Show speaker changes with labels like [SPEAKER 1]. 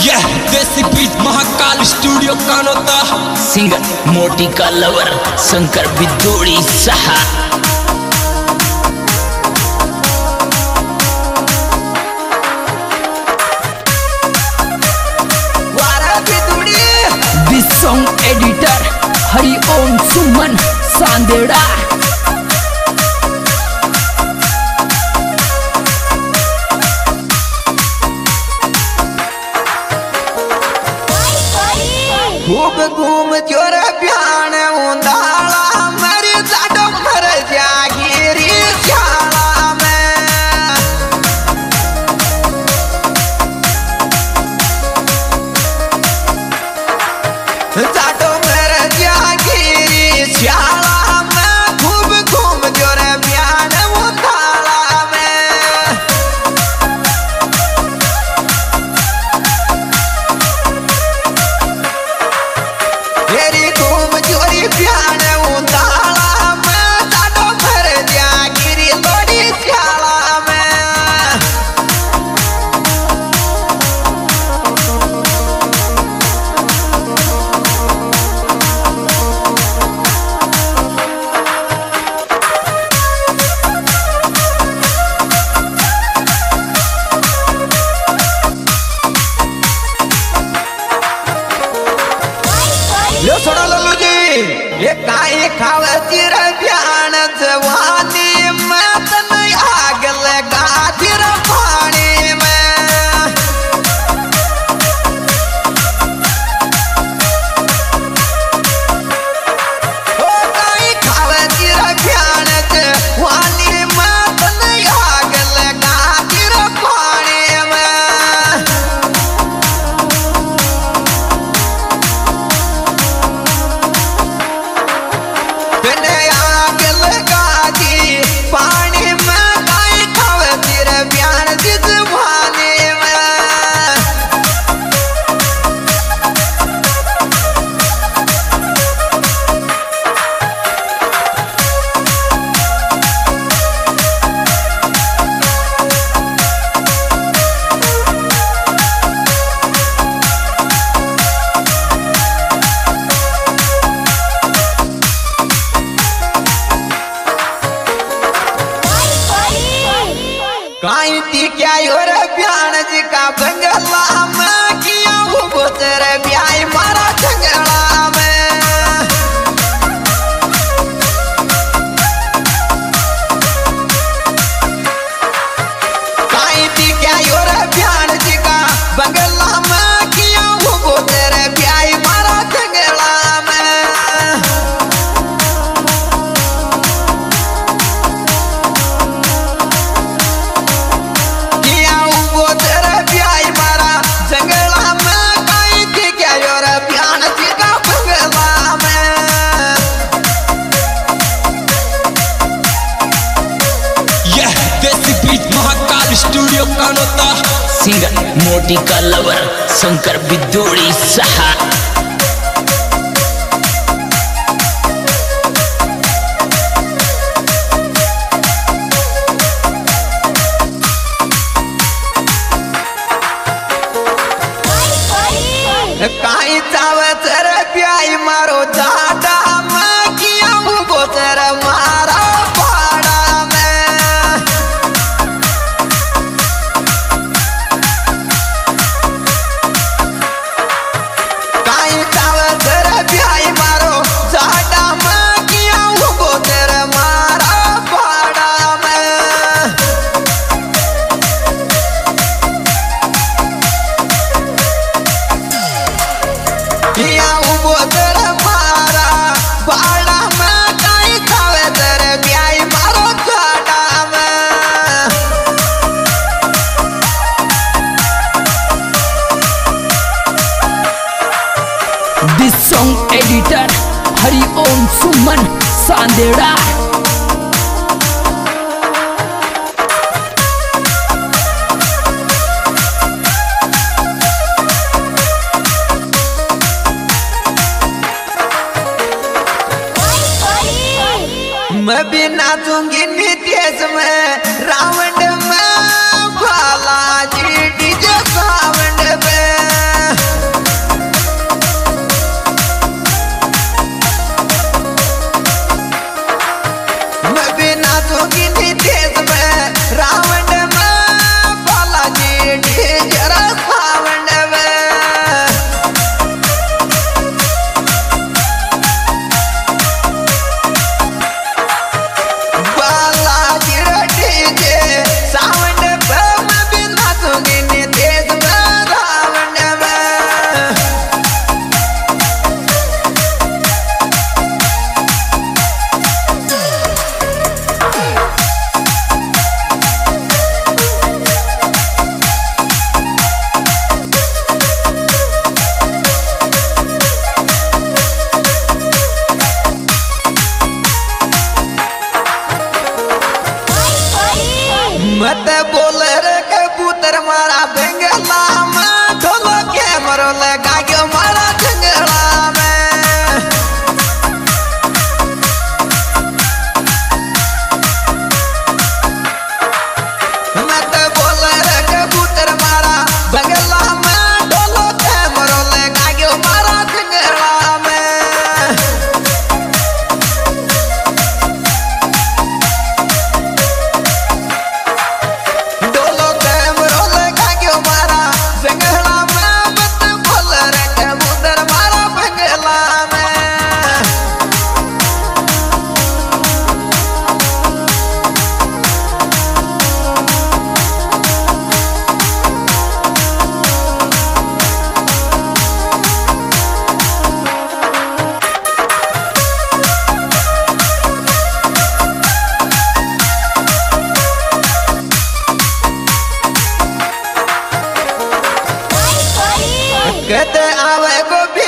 [SPEAKER 1] यह देसी बीच महाकाल स्टूडियो कानोता
[SPEAKER 2] सिंगर मोटी का लवर शंकर बिदोड़ी सहा सॉन्ग एडिटर हरिओम सुमन सांदेड़ा
[SPEAKER 3] खूब घूम जोर प्यान उंदाला मर जाडो मर जागिरी शाला में जाडो मर जागिरी शाला में खूब घूम जोर प्यान उंदाला में तेरी घूम जोरी प्यान उंदाला में जाडो मर जागिरी लोड़ी शाला में लो सोना लल्लू जी ये काई खावती रे प्यान जवानी में तन आग लगा फिर पानी में ओ काई खावती रे प्यान जवानी में तन आग लगा फिर पानी में आग लगा दी पानी में काई खावती रे प्यान जिजवानी में काई ती क्या योर प्यान जी का बंगला में किया वो बोतर ब्याई मारा जंगला में काई ती क्या योर प्यान जी का बंगला में किया वो बोतर ब्याई मारा जंगला में किया वो तेरे प्याई मारा जंगला में काई थी क्या योर प्यान जी का बंगला में
[SPEAKER 1] यह देसी बीच महाकाल स्टूडियो कानोता
[SPEAKER 2] सिंगर मोटी का लवर शंकर बिदोड़ी सहा
[SPEAKER 3] काई चावे तेरे प्याई मारो जाडा में किया वो तेरे मारा पाड़ा में काई चावे तेरे प्याई मारो जाडा में किया वो तेरे मारा पाड़ा में किया वो तेरे मारा बाड़ा में काई खावे तेरे ब्याई मारो जाडा में
[SPEAKER 2] this song editor Hariom Suman Sandeda
[SPEAKER 3] मैं भी नाचूंगी नितेश में रावण में बालाजी डीजे सावंड में कहते आवे गोभी